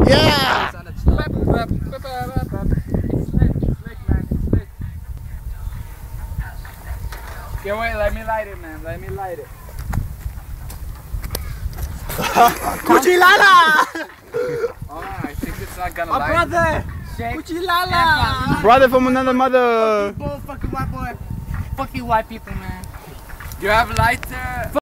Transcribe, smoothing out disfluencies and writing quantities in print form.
Yeah! Okay, wait, let me light it, man. Let me light it. Cuchilala! Oh, I think it's not gonna My light. brother! Cuchilala! Brother from another mother. Fucking white boy. Fucking white people, man. You have lighter?